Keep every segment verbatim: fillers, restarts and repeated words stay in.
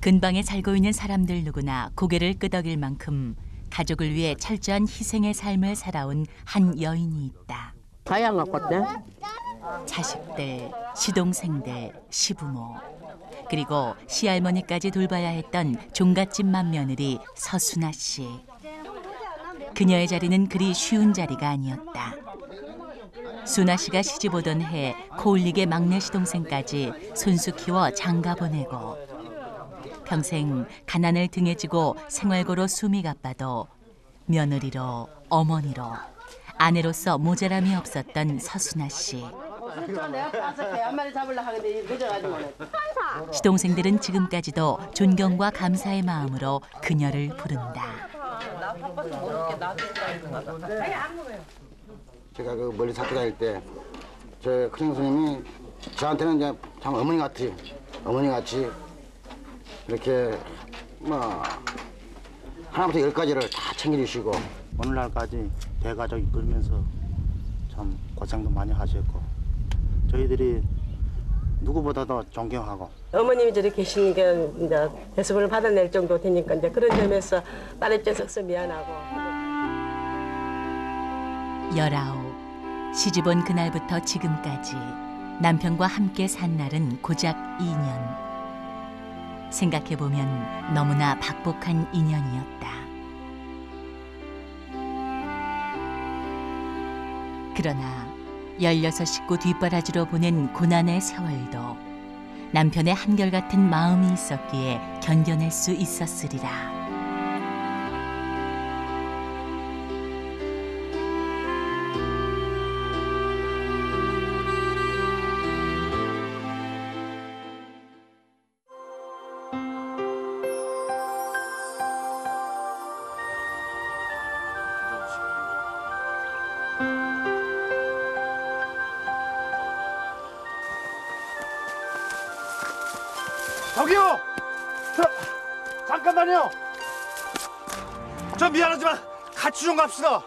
근방에 살고 있는 사람들 누구나 고개를 끄덕일 만큼 가족을 위해 철저한 희생의 삶을 살아온 한 여인이 있다. 다양한 것들. 자식들, 시동생들, 시부모, 그리고 시할머니까지 돌봐야 했던 종갓집만 며느리 서순아 씨. 그녀의 자리는 그리 쉬운 자리가 아니었다. 순아 씨가 시집 오던 해 코울릭의 막내 시동생까지 손수 키워 장가 보내고 평생 가난을 등에 지고 생활고로 숨이 가빠도 며느리로, 어머니로, 아내로서 모자람이 없었던 서순아 씨. 시동생들은 지금까지도 존경과 감사의 마음으로 그녀를 부른다. 제가 그 멀리 학교 다닐 때 저 큰형 선생님이 저한테는 이제 참 어머니 같이 어머니 같이 이렇게 뭐 하나부터 열까지를 다 챙겨주시고 오늘날까지 대가족이 끌면서 참 고생도 많이 하셨고 저희들이 누구보다도 존경하고 어머님이 저리 계시니까 이제 대접을 받아낼 정도 되니까 이제 그런 점에서 딸 입장에서 미안하고. 열아홉, 시집 온 그날부터 지금까지 남편과 함께 산 날은 고작 이 년. 생각해보면 너무나 박복한 인연이었다. 그러나 열여섯 식구 뒷바라지로 보낸 고난의 세월도 남편의 한결같은 마음이 있었기에 견뎌낼 수 있었으리라. 저기요! 저, 잠깐만요! 저 미안하지만 같이 좀 갑시다!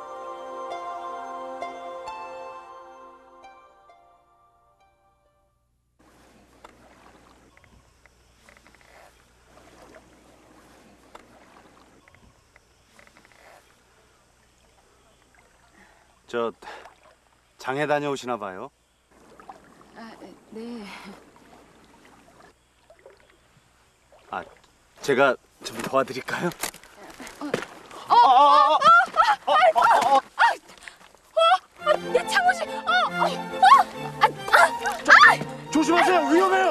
저 장에 다녀오시나 봐요? 아, 네. 아, 제가 좀 도와드릴까요? 어, 어, 어, 어, 어, 어, 어, 어, 내 창호씨, 어, 어, 어, 아, 아, 조심하세요, 위험해요!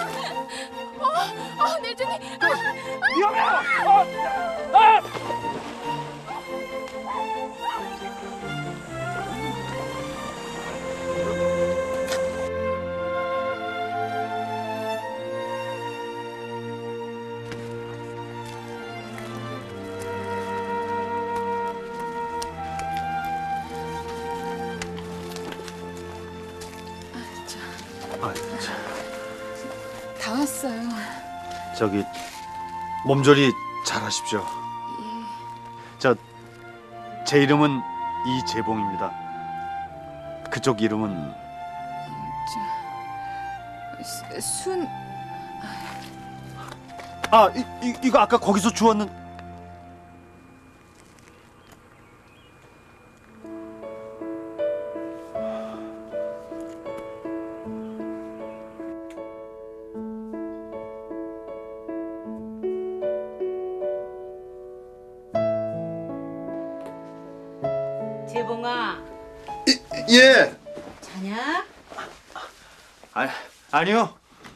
어, 어, 내 등이, 위험해요! 어, 아! 아, 다 왔어요. 저기 몸조리 잘하십시오. 예. 저 제 이름은 이재봉입니다. 그쪽 이름은 저, 순. 아, 이, 이, 이거 아까 거기서 주웠는 재봉아. 예. 자냐? 아, 아니요.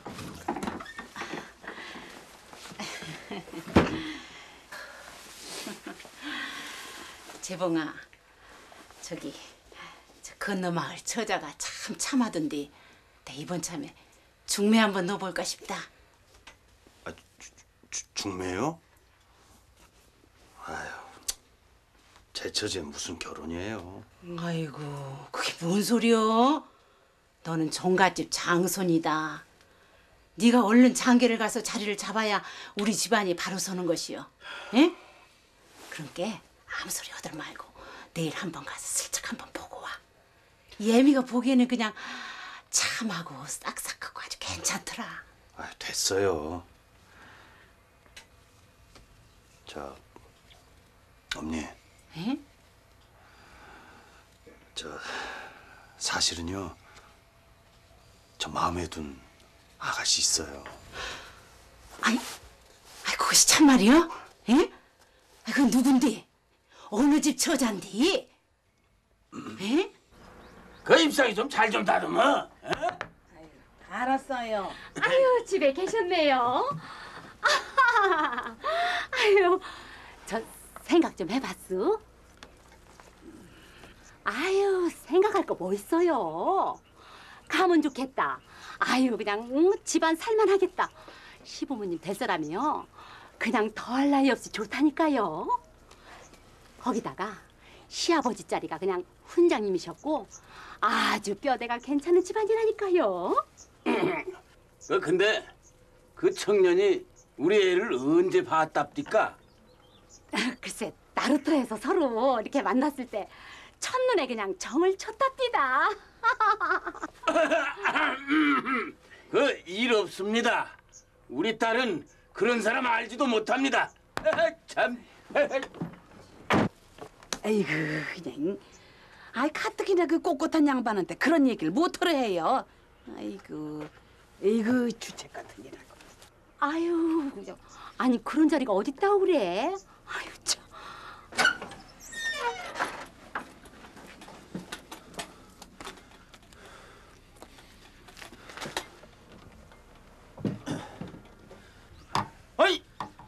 재봉아, 저기 저 건너마을 처자가 참 참하던데 내 이번 참에 중매 한번 넣어볼까 싶다. 아, 주, 주, 중매요? 아유, 제 처제 무슨 결혼이에요? 아이고, 그게 뭔 소리여? 너는 종갓집 장손이다. 네가 얼른 장계를 가서 자리를 잡아야 우리 집안이 바로 서는 것이요. 예? 그러니까 아무 소리 하들 말고 내일 한번 가서 슬쩍 한번 보고 와. 예미가 보기에는 그냥 참하고 싹싹하고 아주 괜찮더라. 아, 됐어요. 저 어머니. 에? 저 사실은요. 저 마음에 둔 아가씨 있어요. 아이, 아이 그것이 참말이요? 에? 아, 그건 누군데? 어느 집 처잔디? 에? 그 입상이 좀 잘 좀 다듬어. 알았어요. 아유, 집에 계셨네요. 아유, 저 생각 좀 해봤어? 아유, 생각할 거 뭐 있어요? 가면 좋겠다. 아유, 그냥 응, 집안 살만하겠다. 시부모님 될 사람이요. 그냥 더할 나위 없이 좋다니까요. 거기다가 시아버지 자리가 그냥 훈장님이셨고 아주 뼈대가 괜찮은 집안이라니까요. 그 근데 그 청년이 우리 애를 언제 봤답니까? 글쎄, 나루터에서 서로 이렇게 만났을 때 첫눈에 그냥 정을 쳤답니다. 그 일 없습니다. 우리 딸은 그런 사람 알지도 못합니다. 참. 에이구 그냥 아이 가뜩이나 그 꼿꼿한 양반한테 그런 얘기를 못하러 해요. 아이고 에이구 주책 같은 이라고. 아유, 그죠. 아니 그런 자리가 어딨다고 그래? 아유 참. 아이.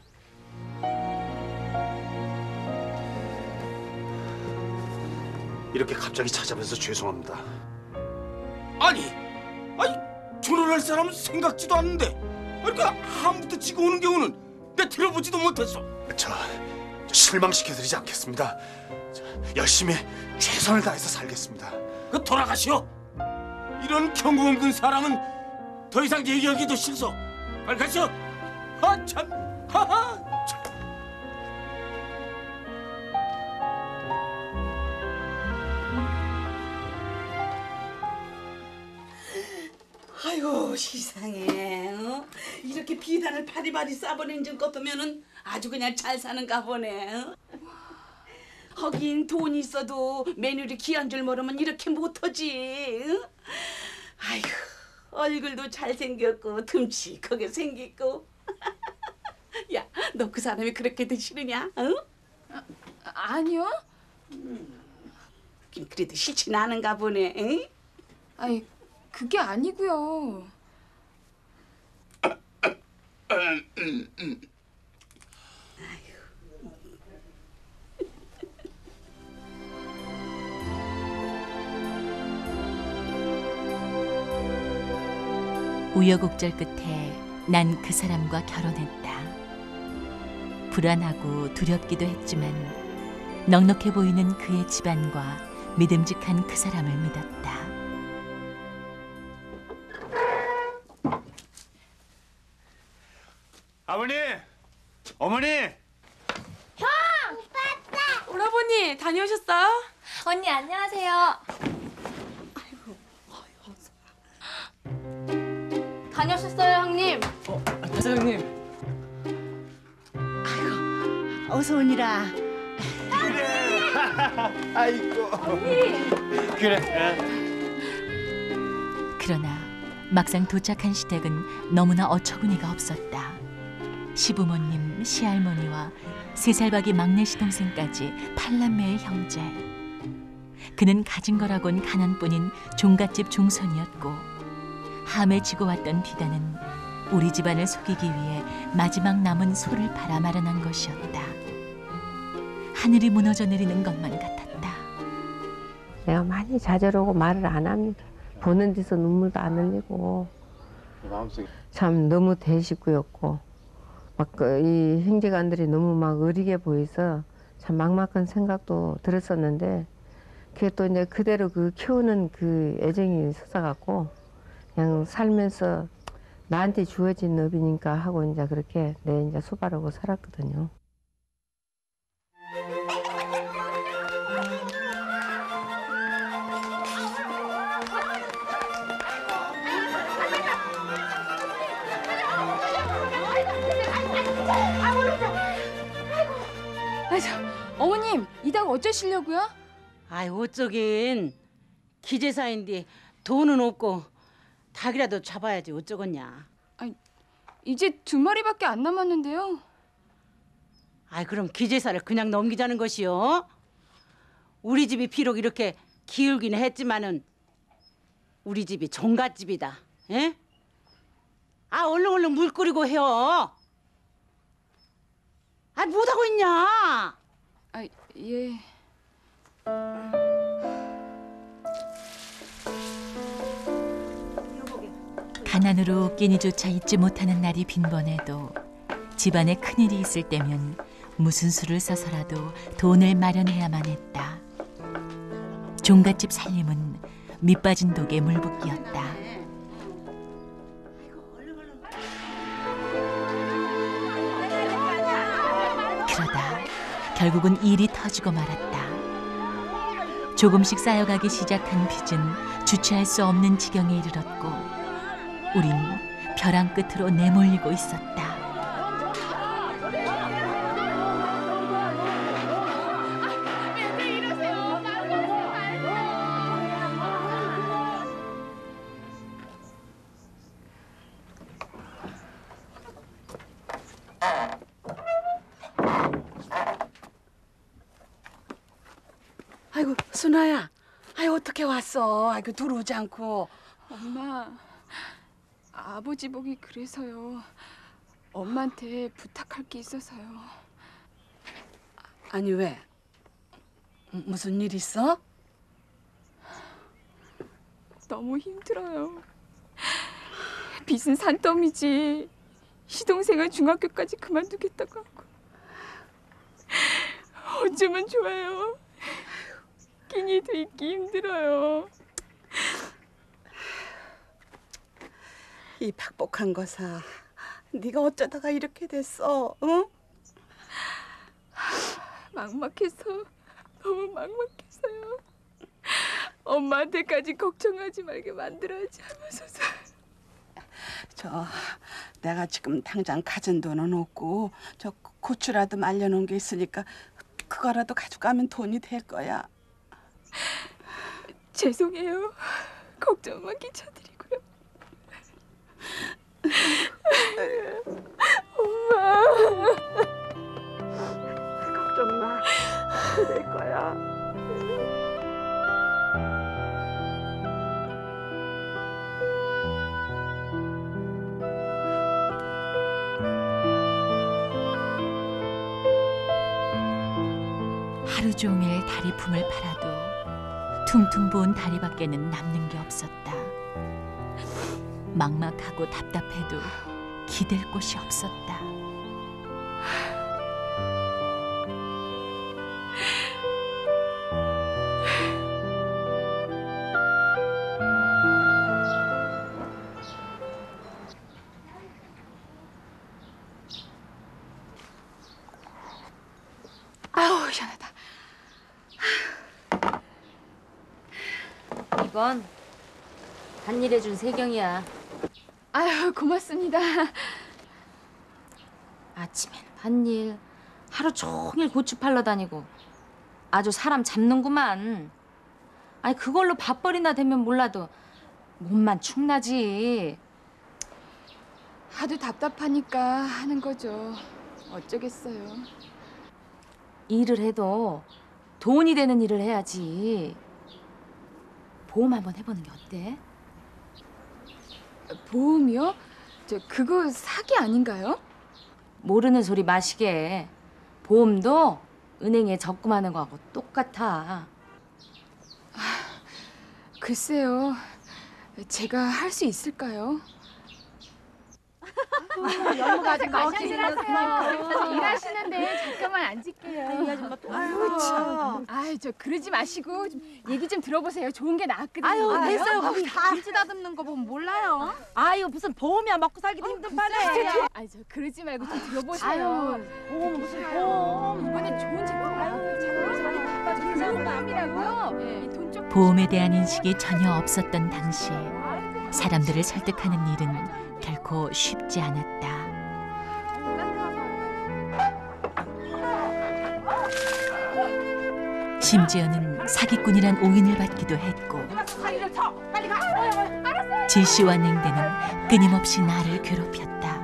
이렇게 갑자기 찾아뵈서 죄송합니다. 아니, 아니 결혼할 사람은 생각지도 않는데, 아니 그 아무부터 지고 오는 경우는 내 들어보지도 못했어. 저, 저 실망시켜드리지 않겠습니다. 저, 열심히 최선을 다해서 살겠습니다. 그 돌아가시오. 이런 경고 없는 사람은 더 이상 얘기하기도 싫소. 빨리 가시오. 아 참, 하하. 참. 아이고 세상에 어? 이렇게 비단을 바리바리 싸버린 줄 것도면은 아주 그냥 잘 사는가 보네. 어? 하긴 돈이 있어도 며느리 귀한 줄 모르면 이렇게 못하지. 어? 아이고 얼굴도 잘생겼고 듬직하게 생겼고. 야, 너 그 사람이 그렇게도 싫으냐? 어? 아니요. 그래도 싫진 않은가 보네. 응? 아니 그게 아니고요. 우여곡절 끝에 난 그 사람과 결혼했다. 불안하고 두렵기도 했지만 넉넉해 보이는 그의 집안과 믿음직한 그 사람을 믿었다. 아버님! 어머니! 오라버니 다녀오셨어요? 언니 안녕하세요. 다녀오셨어요 형님? 사장님. 어서 오니라. 아이고. 그래. 그러나 막상 도착한 시댁은 너무나 어처구니가 없었다. 시부모님, 시할머니와 세 살박이 막내 시동생까지 팔남매의 형제. 그는 가진 거라곤 가난뿐인 종갓집 종손이었고 함에 지고 왔던 비단은 우리 집안을 속이기 위해 마지막 남은 소를 팔아 마련한 것이었다. 하늘이 무너져 내리는 것만 같았다. 내가 많이 좌절하고 말을 안 합니다. 보는 데서 눈물도 안 흘리고 참 너무 대식구였고 막 이 형제간들이 너무 막 어리게 보여서 참 막막한 생각도 들었었는데 그게 또 이제 그대로 그 키우는 그 애정이 솟아갖고 그냥 살면서 나한테 주어진 업이니까 하고 이제 그렇게 내 이제 수발하고 살았거든요. 그렇다고 어쩌시려고요? 아이 어쩌긴 기재사인데 돈은 없고 닭이라도 잡아야지 어쩌겠냐. 아니, 이제 두 마리밖에 안 남았는데요. 아이 그럼 기재사를 그냥 넘기자는 것이요? 우리 집이 비록 이렇게 기울기는 했지만은 우리 집이 종갓집이다. 예? 아 얼른 얼른 물 끓이고 해요. 아 못하고 있냐? 아, 예. 가난으로 끼니조차 잊지 못하는 날이 빈번해도 집안에 큰일이 있을 때면 무슨 수를 써서라도 돈을 마련해야만 했다. 종갓집 살림은 밑빠진 독에 물붓기였다. 그러다 결국은 일이 터지고 말았다. 조금씩 쌓여가기 시작한 빚은 주체할 수 없는 지경에 이르렀고 우린 벼랑 끝으로 내몰리고 있었다. 아이고 순아야, 아이 어떻게 왔어? 아이고 들어오지 않고. 엄마, 아버지 보기 그래서요. 엄마한테 부탁할 게 있어서요. 아니 왜? 무슨 일 있어? 너무 힘들어요. 빚은 산더미지. 시동생은 중학교까지 그만두겠다고 하고. 어쩌면 좋아요. 끼니도 있기 힘들어요. 이 박복한 거사, 네가 어쩌다가 이렇게 됐어? 응? 막막해서, 너무 막막해서요. 엄마한테까지 걱정하지 말게 만들어야지 하면서서. 저 내가 지금 당장 가진 돈은 없고 저 고추라도 말려놓은 게 있으니까 그거라도 가져가면 돈이 될 거야. 죄송해요. 걱정만 끼쳐드리고요. 엄마. 걱정 마. 될 거야. 하루 종일 다리품을 팔아도 퉁퉁 부은 다리밖에는 남는 게 없었다. 막막하고 답답해도 기댈 곳이 없었다. 아우 시원하다. 이건 한일해준 세경이야. 아유 고맙습니다. 아침엔 한일, 하루 종일 고추 팔러 다니고 아주 사람 잡는구만. 아니 그걸로 밥벌이나 되면 몰라도 몸만 축나지. 하도 답답하니까 하는 거죠. 어쩌겠어요. 일을 해도 돈이 되는 일을 해야지. 보험 한번 해보는 게 어때? 보험이요? 저 그거 사기 아닌가요? 모르는 소리 마시게. 보험도 은행에 적금하는 거하고 똑같아. 글쎄요. 제가 할 수 있을까요? 연무가 아직 마시라세요. 일하시는데 잠깐만 앉을게요. 아유 참. 아이 저 그러지 마시고 좀 얘기 좀 들어보세요. 좋은 게 나왔거든요. 아유 됐어요. 거기 다 길지 다듬는 거 보면 몰라요. 아유 무슨 보험이야. 먹고 살기도 힘든 판에. 아이 저 그러지 말고 좀 들어보세요. 보험 무슨 보험. 이번엔 좋은 제품 나왔고 자꾸 보험이라고요. 돈 보험에 대한 인식이 전혀 없었던 당시 사람들을 설득하는 일은 결코 쉽지 않았다. 심지어는 사기꾼이란 오인을 받기도 했고 다리를 쳐. 빨리 가. 알았어요. 질시와 냉대는 끊임없이 나를 괴롭혔다.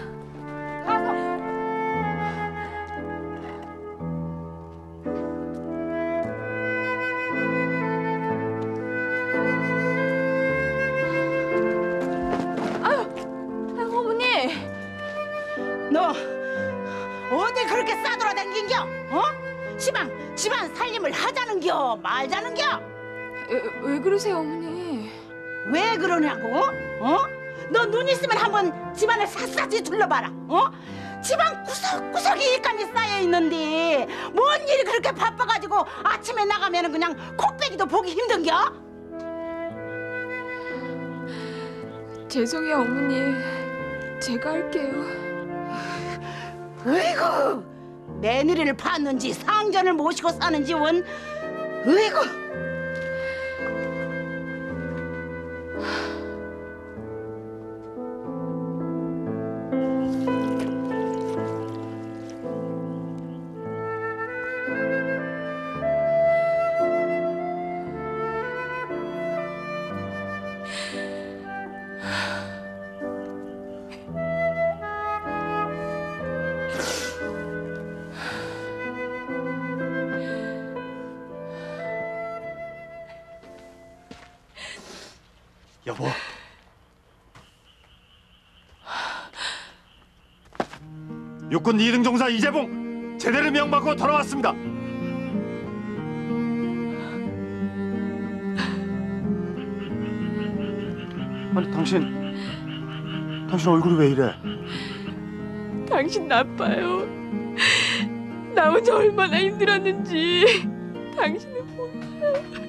너 어디 그렇게 싸돌아다닌겨? 어? 시방 집안 살림을 하자는겨 말자는겨? 왜, 왜 그러세요, 어머니? 왜 그러냐고? 어? 너 눈 있으면 한번 집안을 샅샅이 둘러봐라. 어? 집안 구석구석에 일감이 쌓여 있는데 뭔 일이 그렇게 바빠가지고 아침에 나가면은 그냥 콕배기도 보기 힘든겨? 죄송해요, 어머니. 제가 할게요. 으이구 며느리를 봤는지 상전을 모시고 사는지 원 으이구. 여보. 육군 이 등 종사 이재봉 제대를 명받고 돌아왔습니다. 아니 당신 당신 얼굴이 왜 이래? 당신 나빠요. 나 혼자 얼마나 힘들었는지 당신은 몰라요.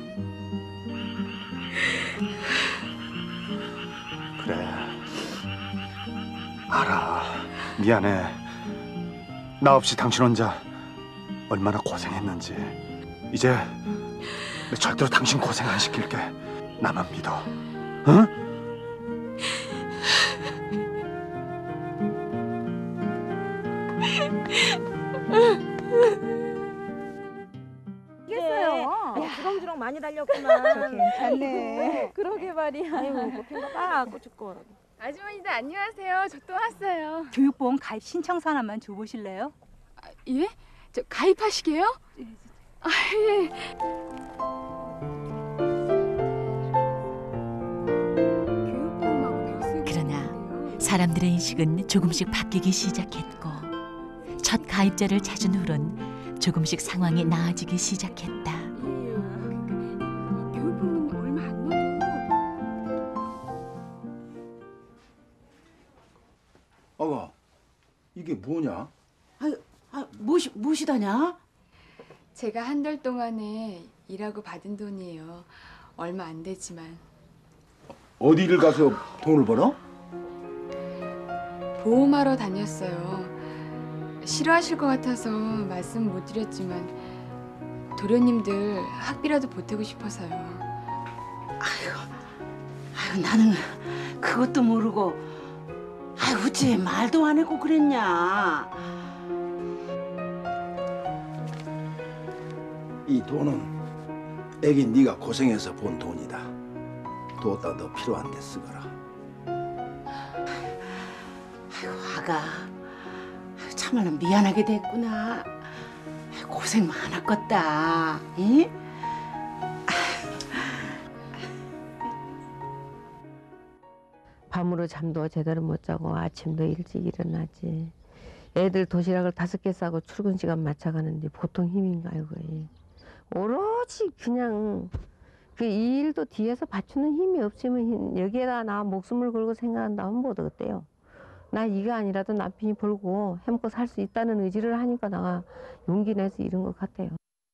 그래 알아. 미안해. 나 없이 당신 혼자 얼마나 고생했는지. 이제 절대로 당신 고생 안 시킬게. 나만 믿어. 응? 이겼어요. 네. 주렁주렁 많이 달렸구만. 괜찮네. 그러게 말이야. 아이고 고생도 빡고 죽고. 아주머니들 안녕하세요. 저 또 왔어요. 교육보험 가입 신청서 하나만 줘보실래요? 아, 예? 저 가입하시게요? 아, 예. 그러나 사람들의 인식은 조금씩 바뀌기 시작했고 첫 가입자를 찾은 후론 조금씩 상황이 나아지기 시작했다. 교육보험은 얼마 안 넣어도. 아가 이게 뭐냐? 아, 아 무엇이 무엇이다냐? 제가 한 달 동안에 일하고 받은 돈이에요. 얼마 안 되지만. 어디를 가서 돈을 벌어? 보험하러 다녔어요. 싫어하실 것 같아서 말씀 못 드렸지만 도련님들 학비라도 보태고 싶어서요. 아유, 아유 나는 그것도 모르고 아유 어째 말도 안 하고 그랬냐. 이 돈은 애기 네가 고생해서 본 돈이다. 뒀다 너 필요한 데 쓰거라. 아유 아가 참말로 미안하게 됐구나. 고생 많았겠다. 응? 밤으로 잠도 제대로 못 자고 아침도 일찍 일어나지. 애들 도시락을 다섯 개 싸고 출근 시간 맞춰가는데 보통 힘인가요, 그게. 오로지 그냥 그 이 일도 뒤에서 받치는 힘이 없으면 여기에다 나 목숨을 걸고 생각한다면 뭐 어때요? 나 이거 아니라도 남편이 벌고 해먹고 살 수 있다는 의지를 하니까 내가 용기 내서 이런 것 같아요.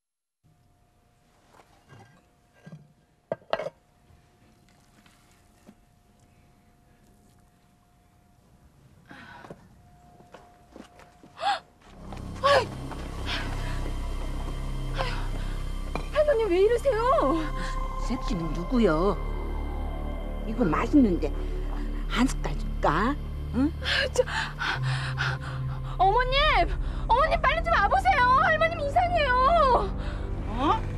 할머니 왜 이러세요? 셉씨는 누구요? 이거 맛있는데 한 숟갈 줄까? 응? 저, 어머님! 어머님 빨리 좀 와보세요! 할머님 이상해요! 어?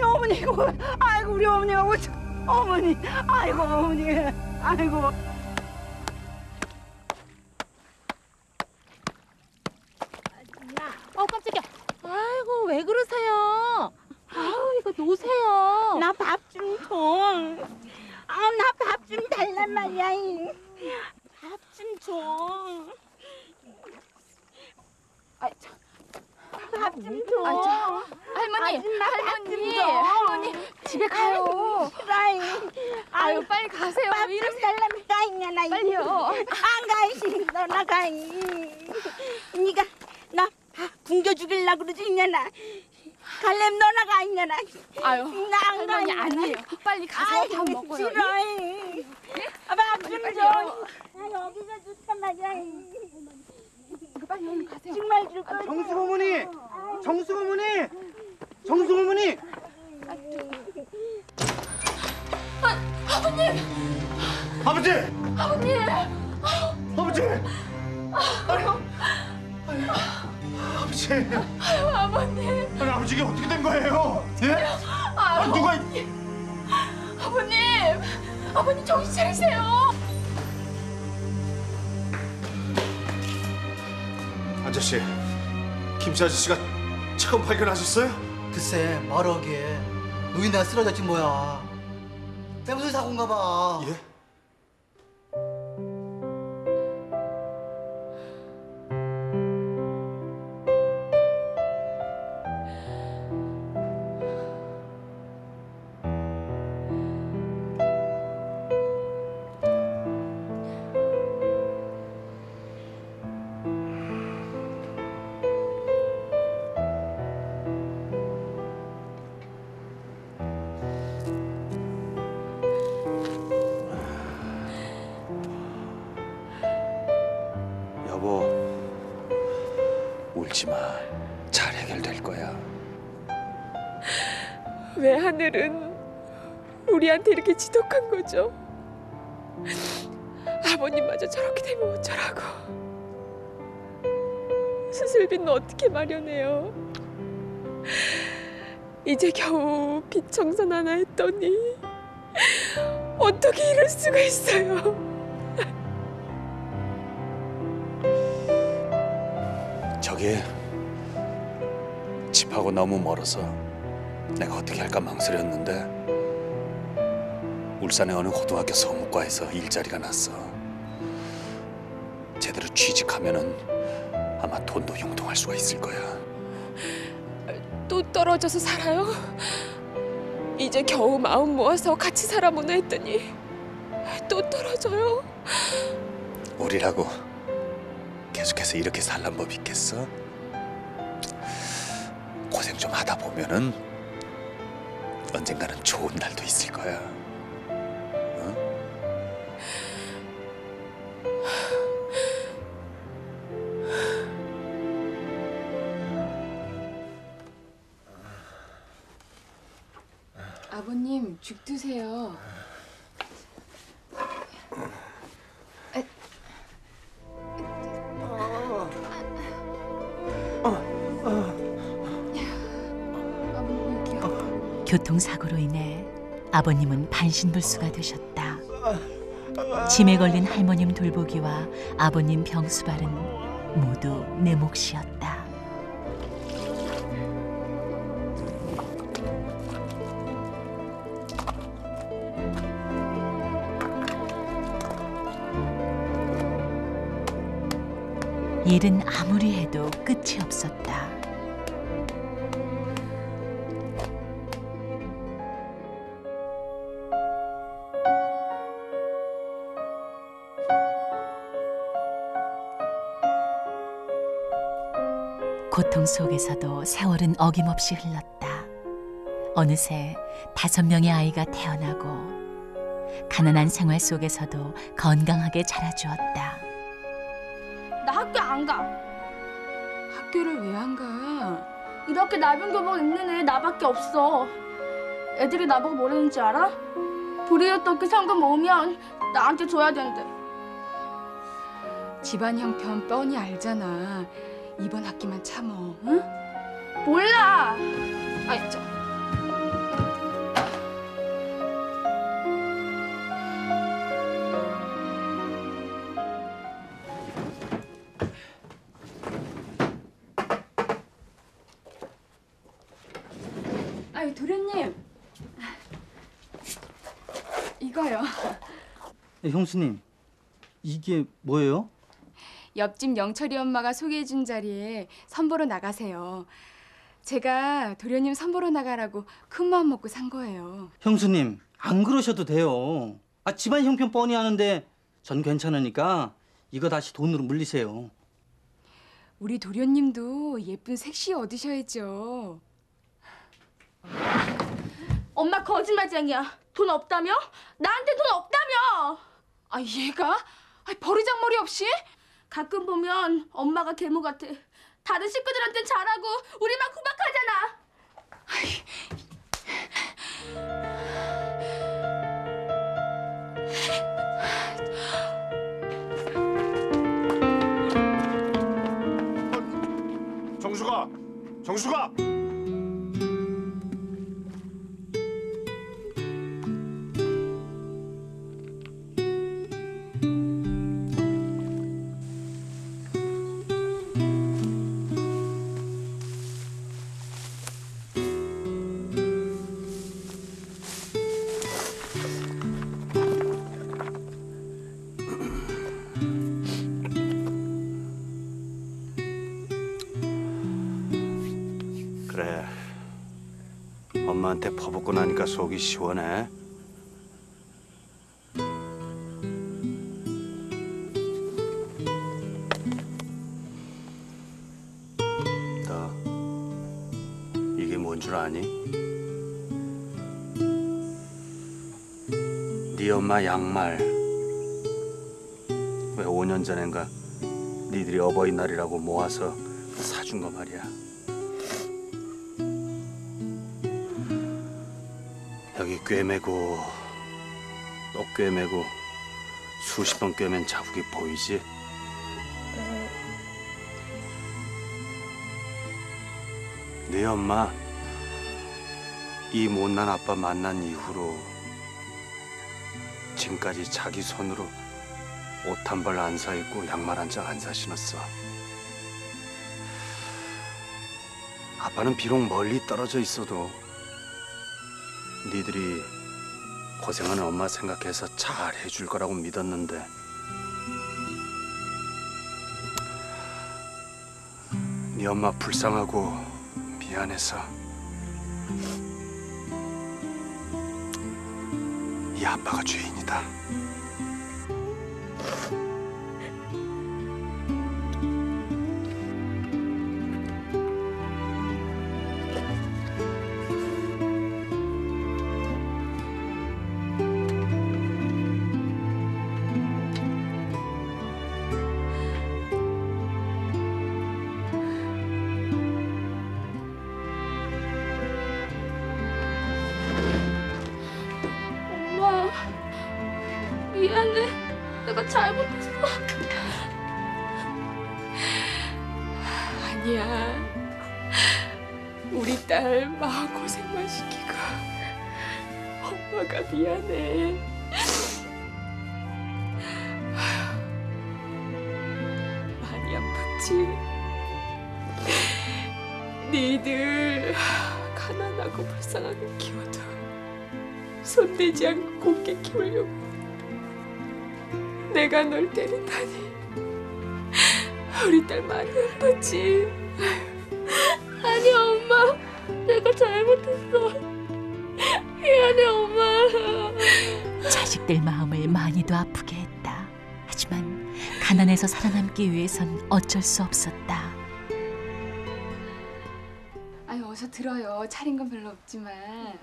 아니 어머니 이거 아이고 우리 어머니가 뭐 어머니 아이고 어머니 아이고. 어 깜짝이야. 아이고 왜 그러세요? 아우 이거 놓으세요. 나 밥 좀 줘. 아 나 밥 좀 달란 말이야. 밥 좀 줘. 아, 참. 밥 좀 줘. 아, 저, 할머니, 아줌마 할머니, 줘. 할머니 집에 가요. 아이, 아유 빨리 가세요. 밥 왜 좀 이러세요? 달라면 가 있냐 나. 빨리요. 안 가이. 너 나가. 니가 나 밥 굶겨 죽일라 그러지 있냐 나. 갈렘 너 나가 있냐 나. 아유 나안 가. 할머니 아니에요. 빨리 가서 밥 먹어요. 싫어. 밥 좀 줘. 나 여기가 좋단 말이야. 빨리 얼른 가세요. 정말 줄 거야. 정숙 어머니, 정숙 어머니, 정숙 어머니. 아, 아버님. 아버지! 아버님. 아버지! 아유, 아버지! 아유 아버님. 아니 아버지 이게 어떻게 된 거예요? 예? 아 아유, 누가? 아버님, 아버님 정신 차리세요. 아저씨, 김씨 아저씨가 처음 발견하셨어요? 글쎄 말하기에 노인네가 쓰러졌지 뭐야. 무슨 사고인가 봐. 예? 여보, 울지 마. 잘 해결될 거야. 왜 하늘은 우리한테 이렇게 지독한 거죠? 아버님마저 저렇게 되면 어쩌라고. 수술비는 어떻게 마련해요? 이제 겨우 빚 청산 하나 했더니 어떻게 이럴 수가 있어요? 저기 집하고 너무 멀어서 내가 어떻게 할까 망설였는데 울산의 어느 고등학교 서무과에서 일자리가 났어. 제대로 취직하면은 아마 돈도 융통할 수가 있을 거야. 또 떨어져서 살아요? 이제 겨우 마음 모아서 같이 살아보나 했더니 또 떨어져요? 우리라고 계속해서 이렇게 살란 법 있겠어? 고생 좀 하다 보면은 언젠가는 좋은 날도 있을 거야. 어? 아버님 죽 드세요. 교통사고로 인해 아버님은 반신불수가 되셨다. 짐에 걸린 할머님 돌보기와 아버님 병수발은 모두 내 몫이었다. 일은 아무리 해도 끝이 없었다. 고통 속에서도 세월은 어김없이 흘렀다. 어느새 다섯 명의 아이가 태어나고 가난한 생활 속에서도 건강하게 자라주었다. 나 학교 안 가. 학교를 왜 안 가? 이렇게 나병교복 있는 애 나밖에 없어. 애들이 나보고 뭐라는지 알아? 불이웃돕기 상금 모으면 나한테 줘야 된대. 집안 형편 뻔히 알잖아. 이번 학기만 참어, 응? 몰라. 아이, 저 아이 도련님 이거요. 네, 형수님 이게 뭐예요? 옆집 영철이 엄마가 소개해준 자리에 선보러 나가세요. 제가 도련님 선보러 나가라고 큰 마음 먹고 산 거예요. 형수님 안 그러셔도 돼요. 아 집안 형편 뻔히 하는데 전 괜찮으니까 이거 다시 돈으로 물리세요. 우리 도련님도 예쁜 색시 얻으셔야죠. 엄마 거짓말쟁이야. 돈 없다며? 나한테 돈 없다며? 아 얘가? 아, 버르장머리 없이? 가끔 보면 엄마가 계모 같아. 다른 식구들한텐 잘하고 우리만 구박하잖아. 정수가! 정수가! 그래, 엄마한테 퍼붓고 나니까 속이 시원해. 너 이게 뭔 줄 아니? 네 엄마 양말. 왜 오 년 전엔가 니들이 어버이날이라고 모아서 사준 거 말이야. 여기 꿰매고 또 꿰매고 수십 번 꿰맨 자국이 보이지? 네 엄마 이 못난 아빠 만난 이후로 지금까지 자기 손으로 옷 한 벌 안 사 입고 양말 한 짝 안 사 신었어. 아빠는 비록 멀리 떨어져 있어도 니들이 고생하는 엄마 생각해서 잘 해줄 거라고 믿었는데 네 엄마 불쌍하고 미안해서 이 아빠가 죄인이다. 엄마, 미안해. 내가 잘못했어. 아니야. 우리 딸 마음고생만 시키고 엄마가 미안해. 많이 아팠지? 니들 가난하고 불쌍하게 키워도 손대지 않고 곱게 키우려고 내가 널 때리다니. 우리 딸 많이 아팠지? 아니야, 엄마. 내가 잘못했어. 미안해, 엄마. 자식들 마음을 많이도 아프게 했다. 하지만 가난에서 살아남기 위해선 어쩔 수 없었다. 아유, 어서 들어요. 차린 건 별로 없지만.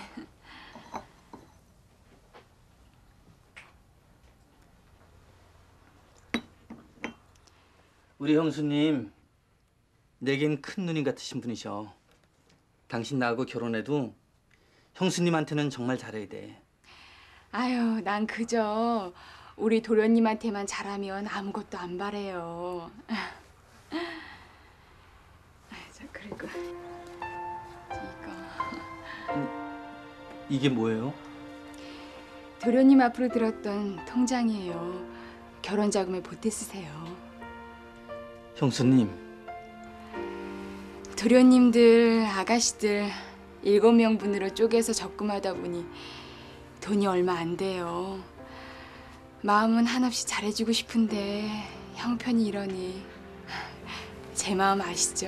우리 형수님 내겐 큰 누님 같으신 분이셔. 당신 나하고 결혼해도 형수님한테는 정말 잘해야 돼. 아유, 난 그저 우리 도련님한테만 잘하면 아무것도 안 바래요. 아, 자, 그리고 이거 이게 뭐예요? 도련님 앞으로 들었던 통장이에요. 결혼 자금에 보태 쓰세요. 형수님, 도련님들, 아가씨들 일곱 명분으로 쪼개서 적금하다 보니 돈이 얼마 안 돼요. 마음은 한없이 잘해주고 싶은데 형편이 이러니 제 마음 아시죠?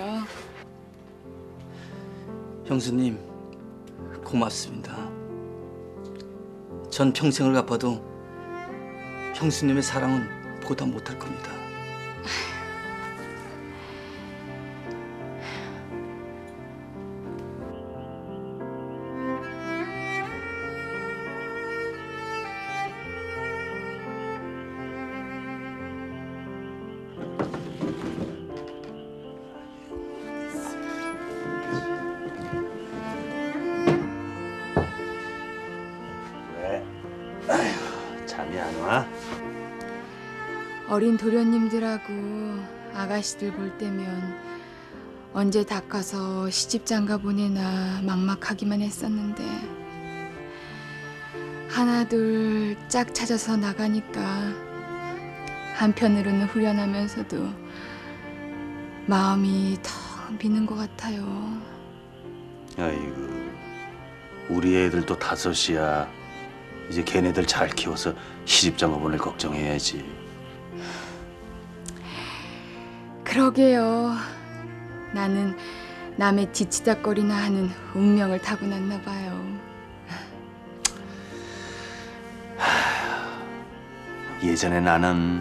형수님, 고맙습니다. 전 평생을 갚아도 형수님의 사랑은 보다 못할 겁니다. 잠이 안 와? 어린 도련님들하고 아가씨들 볼 때면 언제 닦아서 시집장가 보내나 막막하기만 했었는데 하나둘 짝 찾아서 나가니까 한편으로는 후련하면서도 마음이 텅 비는 것 같아요. 아이고, 우리 애들도 다섯이야. 이제 걔네들 잘 키워서 시집장가 보낼 걱정해야지. 그러게요. 나는 남의 뒤치다거리나 하는 운명을 타고났나 봐요. 예전에 나는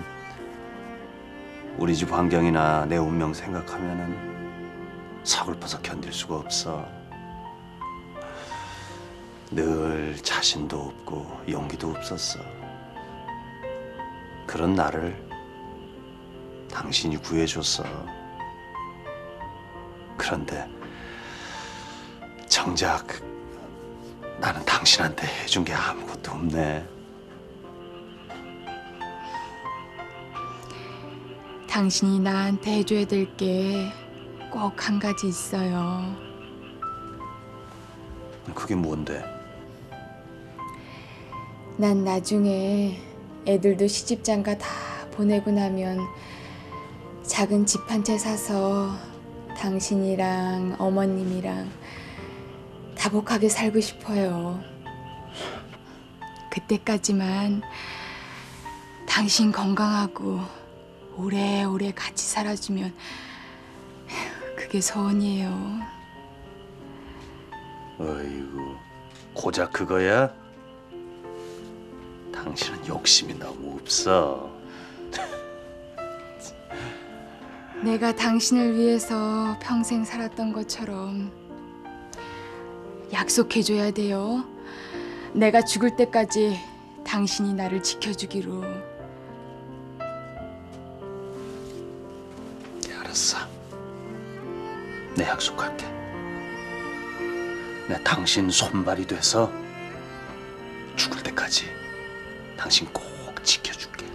우리 집 환경이나 내 운명 생각하면은 서글퍼서 견딜 수가 없어. 늘 자신도 없고 용기도 없었어. 그런 나를 당신이 구해줬어. 그런데 정작 나는 당신한테 해준 게 아무것도 없네. 당신이 나한테 해줘야 될 게 꼭 한 가지 있어요. 그게 뭔데? 난 나중에 애들도 시집장가 다 보내고 나면 작은 집 한 채 사서 당신이랑 어머님이랑 다복하게 살고 싶어요. 그때까지만 당신 건강하고 오래오래 같이 살아주면 그게 소원이에요. 어이구, 고작 그거야? 당신은 욕심이 너무 없어. 내가 당신을 위해서 평생 살았던 것처럼 약속해줘야 돼요. 내가 죽을 때까지 당신이 나를 지켜주기로. 알았어. 내 약속할게. 내 당신 손발이 돼서 죽을 때까지 당신 꼭 지켜줄게.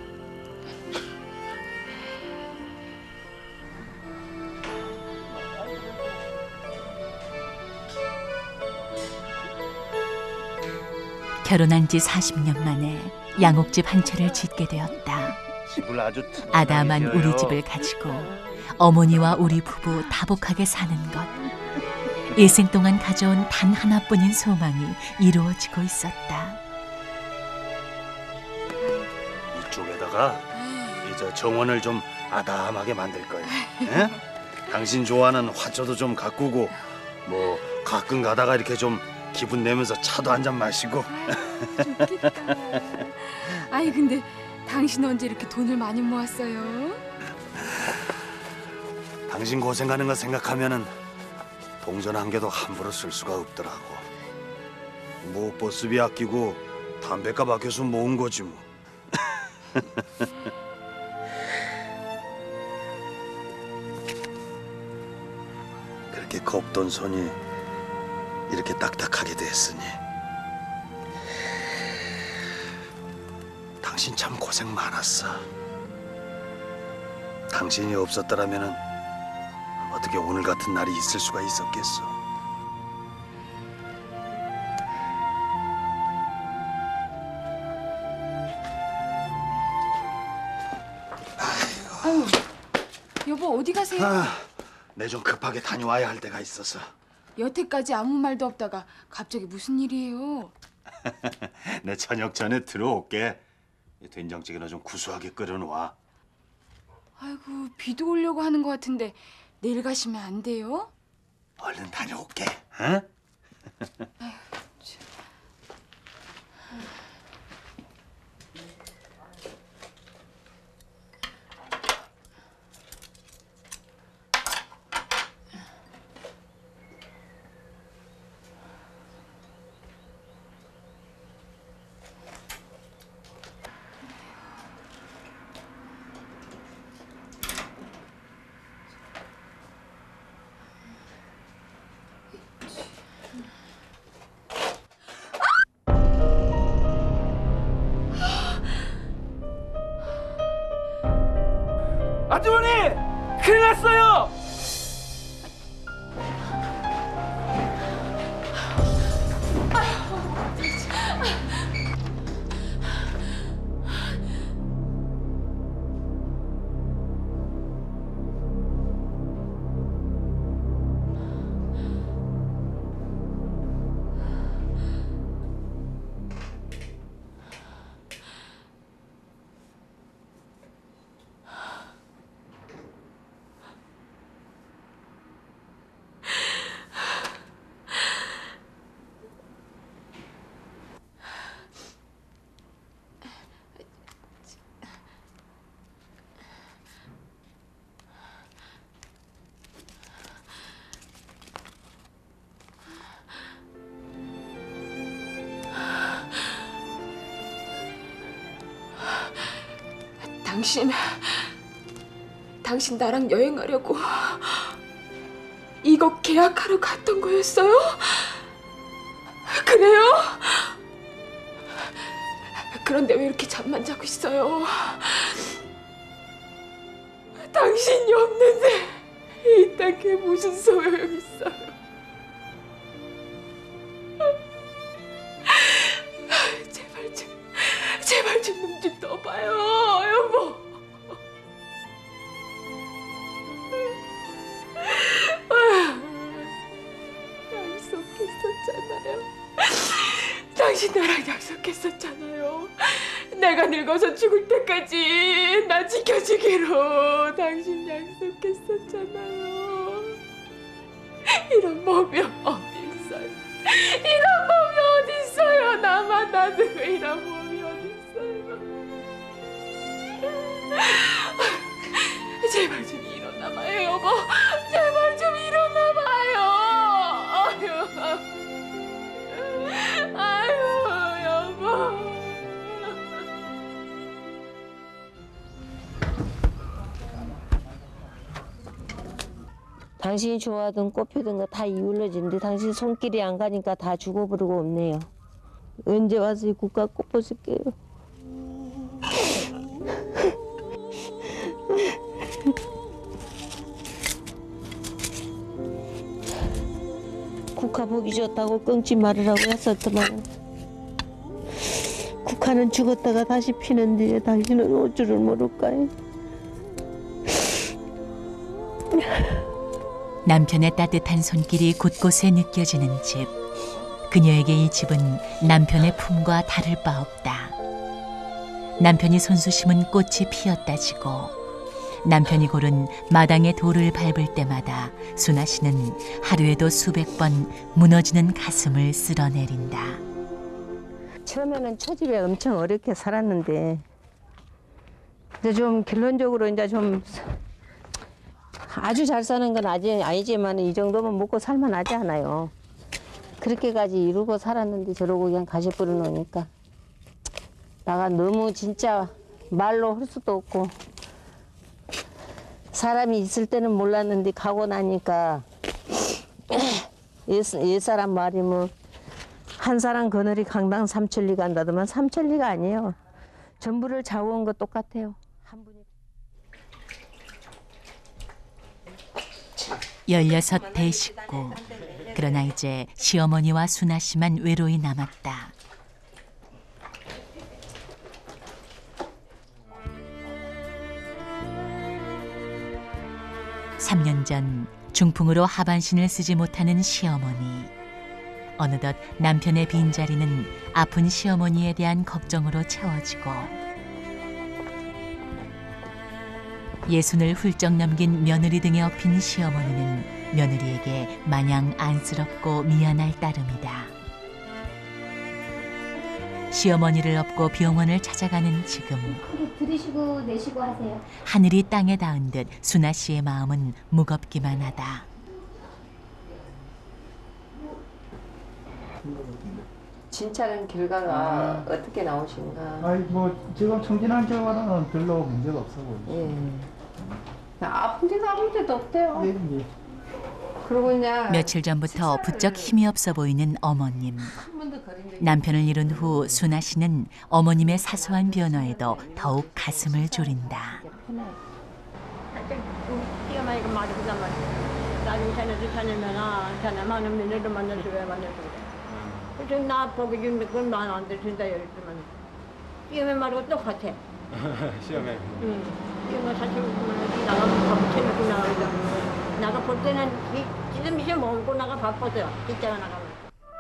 결혼한 지 사십 년 만에 양옥집 한 채를 짓게 되었다. 집을 아주 아담한 튼튼하게 우리 지어요. 집을 가지고 어머니와 우리 부부 다복하게 사는 것. 일생 동안 가져온 단 하나뿐인 소망이 이루어지고 있었다. 이쪽에다가 이제 정원을 좀 아담하게 만들 거야. 에? 당신 좋아하는 화초도 좀 가꾸고 뭐 가끔 가다가 이렇게 좀 기분 내면서 차도 한 잔 마시고. 좋겠다. 아니 근데 당신 언제 이렇게 돈을 많이 모았어요? 당신 고생하는 거 생각하면은 동전 한 개도 함부로 쓸 수가 없더라고. 뭐 버스비 아끼고 담배값 아껴서 모은 거지 뭐. 그렇게 곱던 손이 이렇게 딱딱하게 됐으니 당신 참 고생 많았어. 당신이 없었더라면은 어떻게 오늘 같은 날이 있을 수가 있었겠어. 아유, 여보 어디 가세요? 아, 내 좀 급하게 다녀와야 할 때가 있어서. 여태까지 아무 말도 없다가 갑자기 무슨 일이에요? 내 저녁 전에 들어올게. 된장찌개나 좀 구수하게 끓여놓아. 아이고 비도 오려고 하는 것 같은데 내일 가시면 안 돼요? 얼른 다녀올게. 응? 아주머니! 큰일 났어요! 당신, 당신 나랑 여행하려고 이거 계약하러 갔던 거였어요? 그래요? 그런데 왜 이렇게 잠만 자고 있어요? 당신이 없는데 이딴 게 무슨 소용 있어요? 제발 좀, 제발 좀 눈 좀 떠봐요, 여보. 약속했었잖아요. 당신 나랑 약속했었잖아요. 내가 늙어서 죽을 때까지 나 지켜주기로 당신 약속했었잖아요. 이런 몸이 어디 있어요? 이런 몸이 어디 있어요? 나만 놔두고 이런 몸이 어디 있어요? 제발 좀 일어나봐요, 여보. 제발 좀 일어나봐요. 아유, 아유, 여보. 당신이 좋아하던 꽃 피던 거 다 이울러지는데 당신 손길이 안 가니까 다 죽어버리고 없네요. 언제 와서 이 국화 꽃 보실게요. 국화 보기 좋다고 끊지 말으라고 했었더만 국화는 죽었다가 다시 피는데 당신은 올 줄을 모를까요? 남편의 따뜻한 손길이 곳곳에 느껴지는 집. 그녀에게 이 집은 남편의 품과 다를 바 없다. 남편이 손수 심은 꽃이 피었다지고 남편이 고른 마당의 돌을 밟을 때마다 순아 씨는 하루에도 수백 번 무너지는 가슴을 쓸어내린다. 처음에는 초집에 엄청 어렵게 살았는데 이제 좀 결론적으로 이제 좀 아주 잘 사는 건 아직 아니지만 이 정도면 먹고 살만하지 않아요. 그렇게까지 이루고 살았는데 저러고 그냥 가시 뿌려놓으니까 나가 너무 진짜 말로 할 수도 없고 사람이 있을 때는 몰랐는데 가고 나니까 옛, 옛사람 말이 뭐 한 사람 그늘이 강당 삼천리 간다더만 삼천리가 아니에요. 전부를 좌우한 거 똑같아요. 한 분이. 열여섯 대 식구. 그러나 이제 시어머니와 순아 씨만 외로이 남았다. 삼 년 전 중풍으로 하반신을 쓰지 못하는 시어머니. 어느덧 남편의 빈자리는 아픈 시어머니에 대한 걱정으로 채워지고 예순을 훌쩍 넘긴 며느리 등에 업힌 시어머니는 며느리에게 마냥 안쓰럽고 미안할 따름이다. 시어머니를 업고 병원을 찾아가는 지금 들이쉬고 내쉬고 하세요. 하늘이 땅에 닿은 듯 순아 씨의 마음은 무겁기만 하다. 진찰은 결과가 아. 어떻게 나오신가? 아이 뭐 지금 청진환 결과는 별로 문제가 없어 보이죠. 예. 아픈 데도 아무 데도 없대요. 예, 예. 그러고 이제 며칠 전부터 부쩍 힘이 없어 보이는 어머님. 남편을 잃은 후 순아 씨는 어머님의 사소한 변화에도 더욱 가슴을 졸인다. 뛰어마니까 말이 그단 말이야. 나중에 자네들 자네면아 자네 많은 며느리를 만나서 왜 만나서 그래. 지금 나 보기 좀 그건 말 안 들린다 이랬지만 뛰어맨 말고 똑같아. 시험에. 응. 뛰어맨 사실 보면 나가면 밥 챙기고 나가자. 나가 볼 때는 지금 미션 먹고 나가 바빠서 직장에 나가면.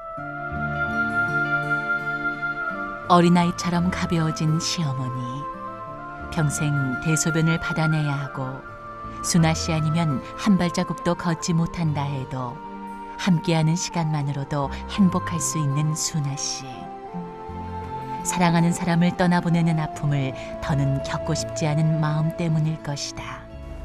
어린아이처럼 가벼워진 시어머니. 평생 대소변을 받아내야 하고 순아 씨 아니면 한 발자국도 걷지 못한다 해도 함께하는 시간만으로도 행복할 수 있는 순아 씨. 사랑하는 사람을 떠나보내는 아픔을 더는 겪고 싶지 않은 마음 때문일 것이다.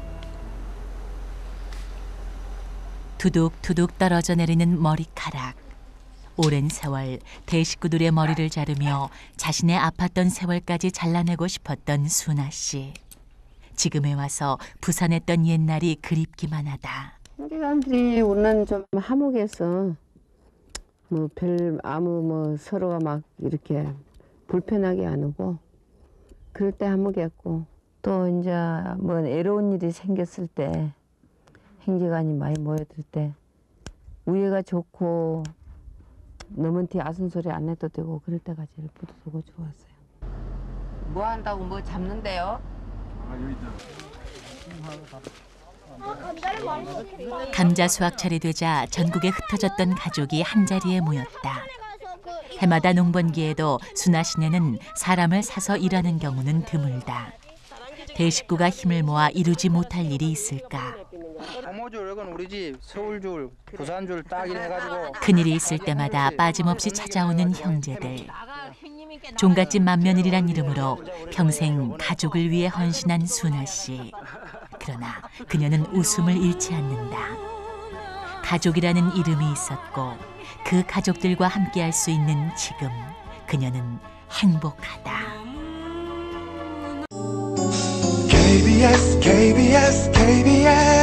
두둑두둑 떨어져 내리는 머리카락. 오랜 세월 대식구들의 머리를 자르며 자신의 아팠던 세월까지 잘라내고 싶었던 순아 씨. 지금에 와서 부산했던 옛날이 그립기만 하다. 사람들이 우리는 좀 화목해서 뭐 별 아무 뭐 서로가 막 이렇게 불편하게 안 오고 그럴 때 화목했고 또 이제 뭐 애로운 일이 생겼을 때 행제간이 많이 모여들 때 우애가 좋고 너한테 아픈 소리 안 해도 되고 그럴 때가 제일 뿌듯하고 좋았어요. 뭐 한다고 뭐 잡는데요? 감자 수확철이 되자 전국에 흩어졌던 가족이 한자리에 모였다. 해마다 농번기에도 순아 씨네는 사람을 사서 일하는 경우는 드물다. 대식구가 힘을 모아 이루지 못할 일이 있을까? 어머줄 이건 우리 집 서울줄, 부산줄 딱일 해가지고 큰일이 있을 때마다 빠짐없이 찾아오는 형제들. 종갓집 맏며느리란 이름으로 평생 가족을 위해 헌신한 순아 씨. 그러나 그녀는 웃음을 잃지 않는다. 가족이라는 이름이 있었고 그 가족들과 함께할 수 있는 지금 그녀는 행복하다. 케이비에스 케이비에스 케이비에스